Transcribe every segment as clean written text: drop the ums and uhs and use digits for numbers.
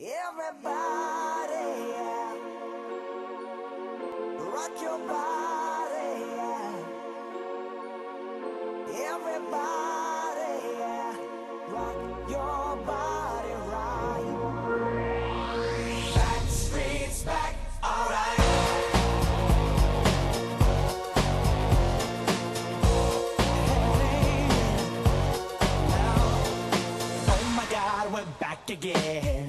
Everybody, yeah. Rock your body, yeah. Everybody, yeah. Rock your body right. Back streets back, alright. Hey, now, oh my God, we're back again.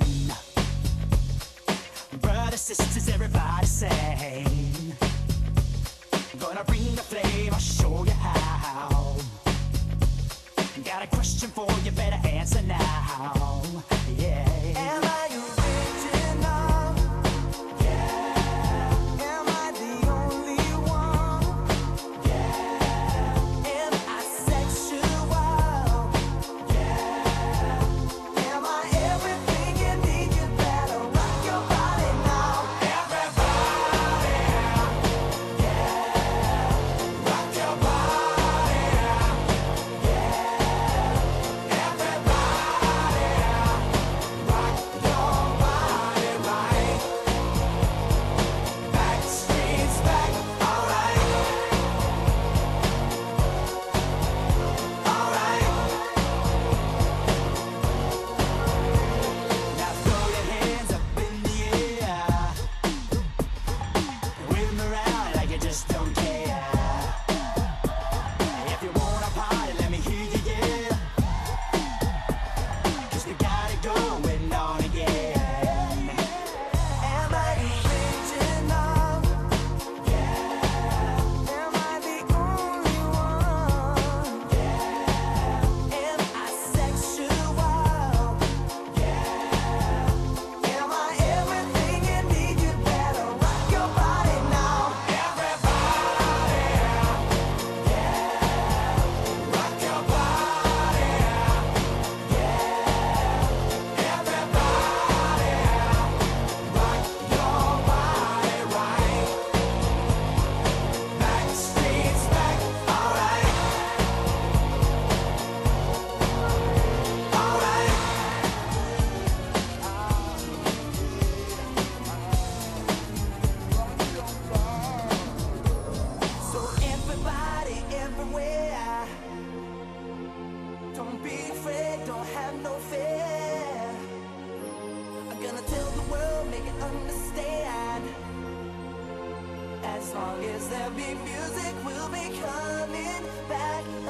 Brothers, sisters, everybody sing. Gonna bring the flame, I'll show you how. Got a question for you, better answer now. Yeah. Am I original? Yeah. Am I the only one? Yeah. Am I sexual? Yeah. Am I everything you need? You better rock your body now. Everybody, yeah. Rock your body, yeah. Everybody, rock your body right. Back streets back, alright. Alright. Now throw your hands up in the air. Wave 'em around like you just don't care. If you wanna party, let me hear you yell. 'Cause we got it going on again. Am I original? Yeah. Am I the only one? Yeah. Am I sexual? Yeah. Am I everything you need? You better rock your body now. Everybody, yeah. Rock your body, yeah. Everybody, rock your body right. Back streets back, alright. Alright. So everybody, everywhere, don't be afraid, don't have no fear. I'm gonna tell the world, make it understand. As long as there be music, we'll be coming back.